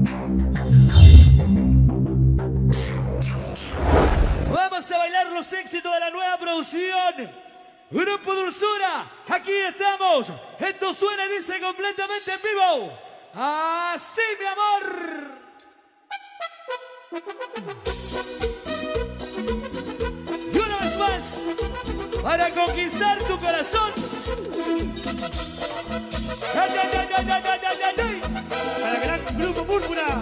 Vamos a bailar los éxitos de la nueva producción. Grupo Dulzura, aquí estamos. Esto suena y dice completamente en vivo. Así, mi amor. Y una vez más, para conquistar tu corazón. ¡Ay, ay, ay, ay, ay, ay, ay, ay! Para el gran Grupo Púrpura.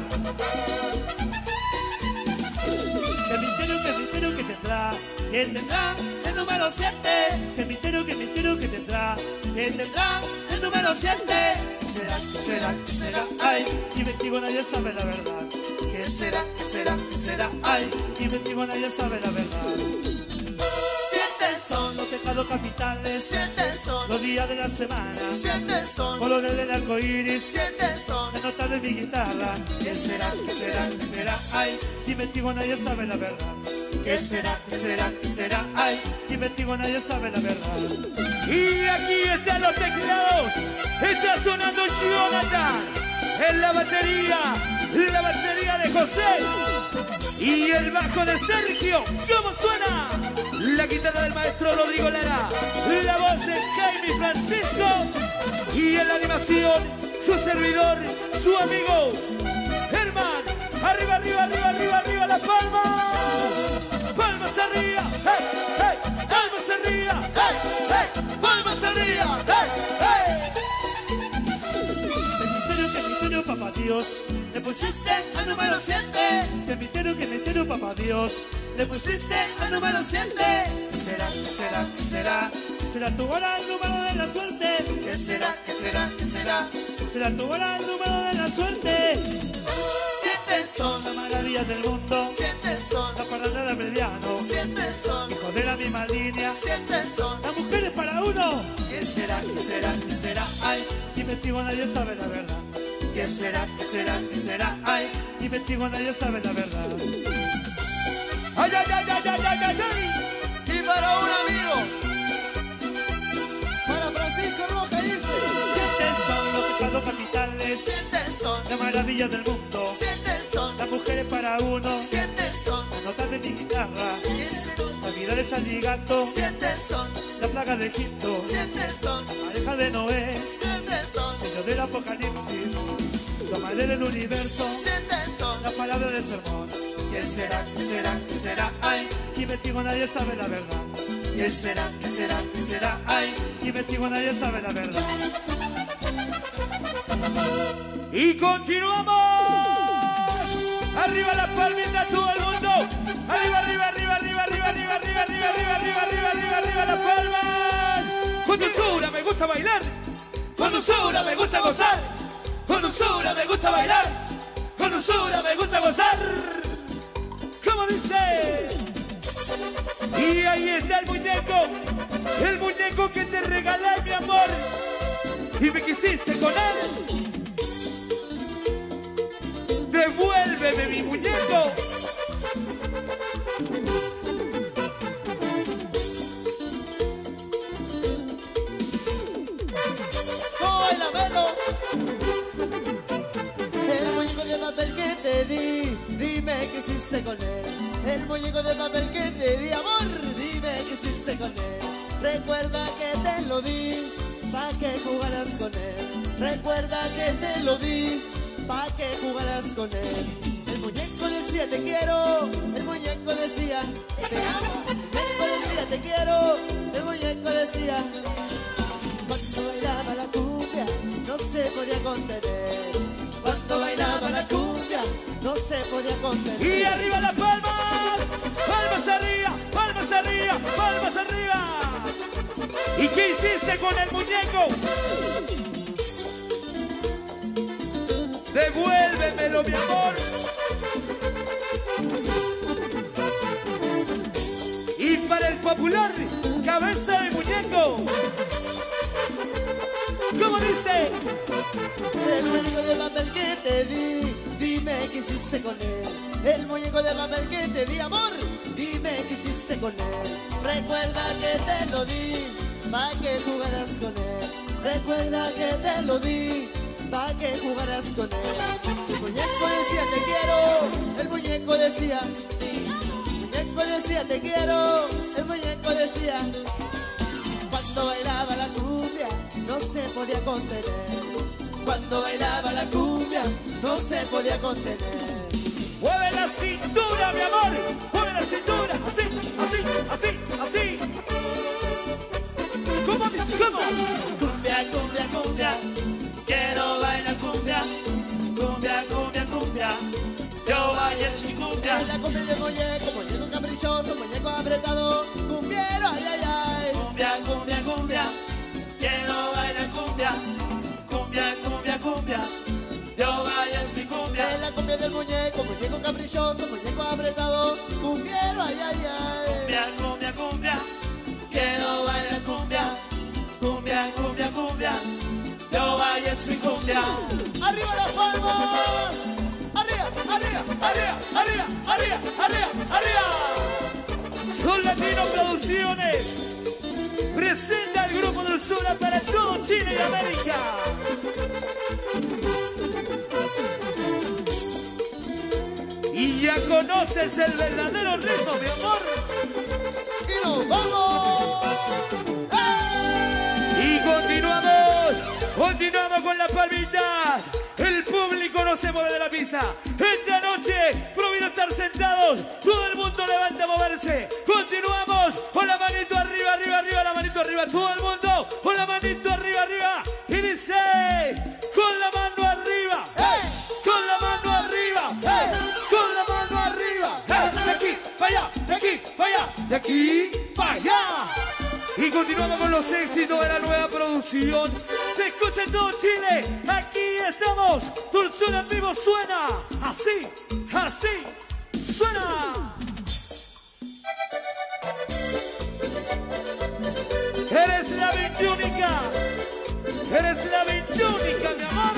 Que tendrá el número 7. Que mintero que tendrá el número 7. Será, ay, y contigo nadie sabe la verdad. Que será, ay, y contigo nadie sabe la verdad. 7 son los pecados capitales, 7 son los días de la semana, 7 son colores del arco iris, 7 son las notas de mi guitarra. Que será, ay, y contigo nadie sabe la verdad. Que será, ay, y contigo nadie sabe la verdad. Y aquí están los teclados. Está sonando Jonathan en la batería de José y el bajo de Sergio. ¿Cómo suena? La guitarra del maestro Rodrigo Lara, la voz de Jaime Francisco y en la animación su servidor, su amigo Germán. Arriba, arriba, arriba, arriba, arriba las palmas. Palmas arriba, hey, hey, palmas arriba, hey, hey, palmas arriba, hey, hey. Que mintero, papá Dios, le pusiste al número 7. Que mintero, papá Dios, le pusiste al número 7. Será, será tu hora el número de la suerte. Que será, será tu hora el número de la suerte. 7 son las maravillas del mundo, 7 son la parada de mediano, 7 son hijos de la misma línea, 7 son las mujeres para uno. Que será, ay, y contigo nadie sabe la verdad. Que será, ay, y contigo nadie sabe la verdad. Ay, ay, ay, ay, ay, ay, ay, ay. Y para un amigo, para Francisco Roca dice: 7 son los pecados capitales, 7 son la maravilla del mundo, 7 son las mujeres para uno, 7 son las notas de mi guitarra, la vida de Charlie Gato, 7 son la plaga de Egipto, 7 son pareja de Noé, 7 son Señor del Apocalipsis, la madre del universo, 7 son la palabra del sermón. Que será, ay, Y contigo nadie sabe la verdad. que será, ay, y contigo nadie sabe la verdad. Y continuamos. Arriba la palmita todo el mundo. Arriba, arriba, arriba, arriba, arriba, arriba, arriba, arriba, arriba, arriba, arriba, arriba, arriba las palmas. Con dulzura me gusta bailar. Con dulzura me gusta gozar. Con dulzura me gusta bailar. Con dulzura me gusta gozar. ¿Cómo dice? Y ahí está el muñeco que te regalé, mi amor, y me quisiste con él. Devuélveme mi muñeco. báilamelo. El muñeco de papel que te di, dime qué hiciste con él. El muñeco de papel que te di, amor, dime qué hiciste con él. Recuerda que te lo di, pa' que jugaras con él. Recuerda que te lo di, pa' que jugaras con él. El muñeco decía te quiero, el muñeco decía te amo. El muñeco decía te quiero, el muñeco decía. Cuando bailaba la cumbia, no se podía contener. Cuando bailaba la cumbia, no se podía contener. Y arriba las palmas, palmas arriba, palmas arriba, palmas arriba. ¿Y qué hiciste con el muñeco? Devuélvemelo, mi amor. Y para el popular, cabeza de muñeco. ¿Cómo dice? El muñeco de papel que te di, dime qué hiciste con él. El muñeco de papel que te di, amor, dime qué hiciste con él. Recuerda que te lo di, pa' que jugaras con él. Recuerda que te lo di, pa' que jugaras con él. El muñeco muñeco decía te quiero, el muñeco decía. Cuando bailaba la cumbia no se podía contener. Cuando bailaba la cumbia no se podía contener. Mueve la cintura, mi amor, mueve la cintura, así, así, así, así. ¿Cómo dice? ¿Cómo? Cumbia, cumbia, cumbia, quiero bailar cumbia. Cumbia, cumbia, cumbia, yo bailo sin cumbia. La cumbia del muñeco, muñeco caprichoso, muñeco apretado, cumbiero, ay, ay, ay. Cumbia, cumbia, cumbia, quiero bailar cumbia. Cumbia, cumbia, cumbia, yo bailo sin cumbia. La cumbia del muñeco, muñeco caprichoso, muñeco apretado, cumbiero, ay, ay, ay. Cumbia, cumbia, cumbia, quiero bailar cumbia. Cumbia, cumbia, cumbia, yo bailo sin cumbia. ¡Arriba las palmas! ¡Arriba, arriba, arriba, arriba, arriba, arriba, arriba! Son Latino Producciones. Presenta el grupo Dulzura para todo Chile y América. Y ya conoces el verdadero ritmo, mi amor. ¡Y nos vamos! Y continuamos con las palmitas. El público no se mueve de la pista. Esta noche, prohibido estar sentados. Todo el mundo levanta a moverse. Continuamos con la manito arriba, arriba, arriba, la manito arriba. Todo el mundo con la manito arriba, arriba. Y dice, con la mano arriba. ¡Hey! Con la mano arriba. ¡Hey! Con la mano arriba. ¡Hey! De aquí para allá, de aquí para allá, de aquí para allá. Y continuamos con los éxitos de la nueva producción. Se escucha en todo Chile. Aquí estamos. Dulzura en vivo suena. Así, así. Suena. Eres la 21. Eres la 21, mi amor.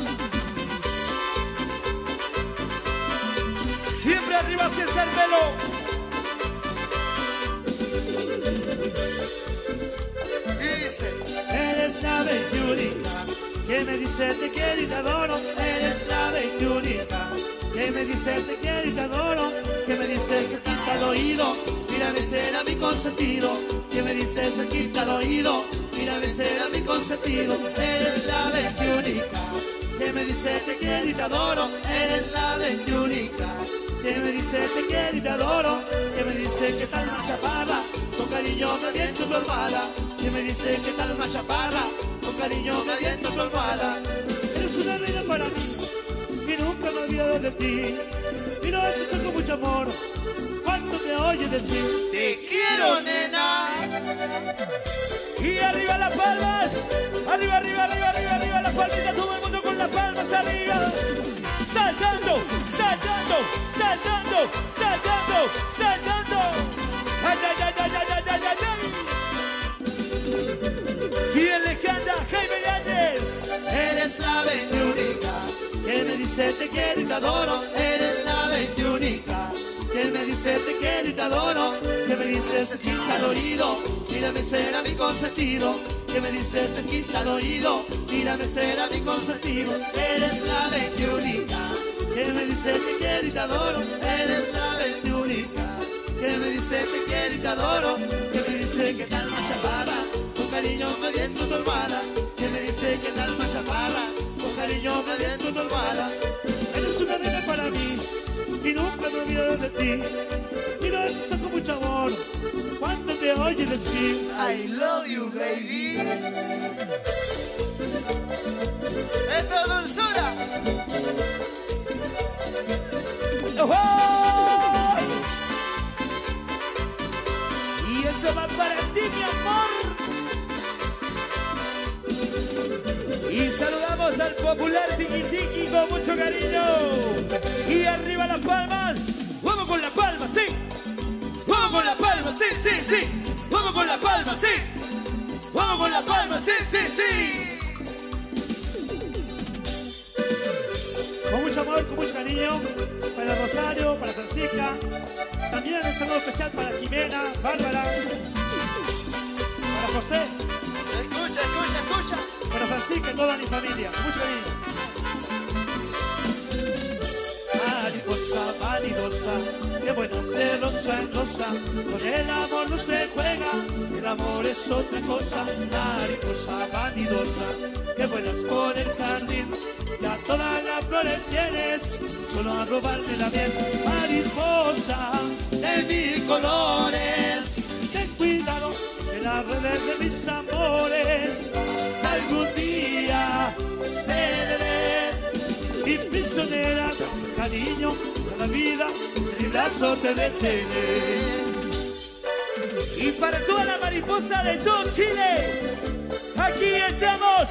Siempre arriba César Velo. Eres la 21, que me dice te quiero y te adoro. Eres la 21, que me dice te quiero y te adoro. Que me dice cerquita al oído, mírame será mi consentido. Que me dice cerquita al oído, mírame será mi consentido. Eres la 21, que me dice te quiero y te adoro. Eres la 21, que me dice te quiero y te adoro. Que me dice que tal más chaparra, con cariño me aviento tu almohada. Que me dice que tal más chaparra, con cariño me aviento tu almohada. Eres una reina para mí y nunca me olvido de ti. Y no esto con mucho amor cuando te oyes decir te quiero, nena. Y arriba las palmas. Arriba, arriba, arriba, arriba, arriba las palmitas. Todo el mundo con las palmas arriba. Saltando, saltando, saltando, saltando, saltando. Ay, ay, ay, ay, ay, ay, ay, ay. ¿Quién le canta? Jaime Yáñez. Eres la 21, que me dice te quiero y te adoro. Eres la 21, que me dice te quiero y te adoro. Que me dice cerquita al oído, mírame será mi consentido. Que me dice cerquita al oído, mírame será mi consentido. Eres la 21, que me dice te quiero y te adoro. Eres la 21, que me dice te quiero y te adoro. Que me dice que tal más chaparra, con cariño me aviento tu almohada. Que me dice que tal más chaparra, con cariño me aviento tu almohada. Eres una nena para mí y nunca me olvido de ti. Y no es con mucho amor cuando te oye decir I love you, baby. Esto es Dulzura. ¡Oh! Y eso va para ti, mi amor. Y saludamos al popular Tiki Tiki con mucho cariño. Y arriba las palmas. Vamos con las palmas, sí. Vamos con las palmas, sí, sí, sí. Vamos con las palmas, sí. Vamos con las palmas, sí, sí, sí. con mucho amor, con mucho cariño, para Rosario, para Francisca. También un saludo especial para Jimena, Bárbara, para José. Escucha, escucha, escucha. Para Francisca y toda mi familia, con mucho cariño. Mariposa, válidos, mariposa, qué buena ser rosa en rosa, con el amor no se juega, el amor es otra cosa, mariposa vanidosa, qué buena es por el jardín, ya todas las flores tienes, solo a robarme la miel, mariposa de mil colores, ten cuidado de las redes de mis amores, algún día te de ver, y prisionera, cariño, de la vida, en mi brazo te detiene. Y para toda la mariposa de todo Chile, aquí estamos,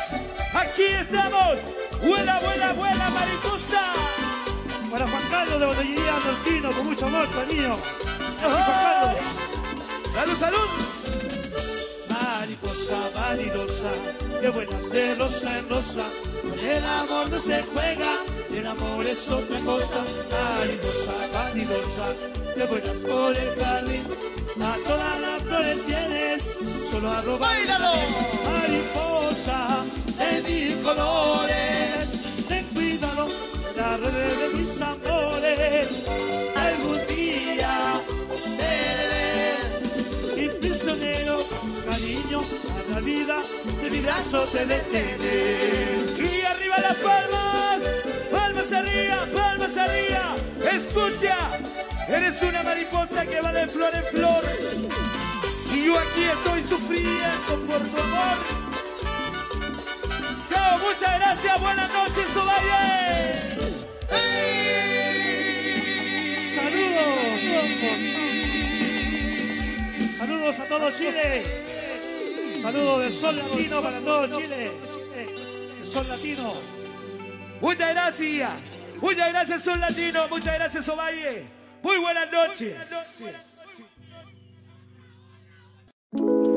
vuela, vuela, vuela, mariposa. Para Juan Carlos de Botellería Nortino, con mucho amor, cariño. Aquí Juan Carlos. Salud, salud. Mariposa vanidosa, qué buena ser rosa en rosa, con el amor no se juega, el amor es otra cosa, mariposa vanidosa, qué buenas por el jardín, a todas las flores tienes, solo a robar. ¡Báilalo! Mariposa de mil colores, ten cuidado de las redes de mis amores, algún día te y prisionero, cariño, a la vida, de mi brazo te detiene. Y arriba las palmas, palmas arriba, escucha, eres una mariposa que va de flor en flor, y yo aquí estoy sufriendo por tu amor. Chao, muchas gracias, buenas noches, Ovalle. Saludos a todo Chile. Saludos de Sol Latino para todo Chile. Sol Latino. Muchas gracias, Sol Latino, muchas gracias, Ovalle. Muy buenas noches.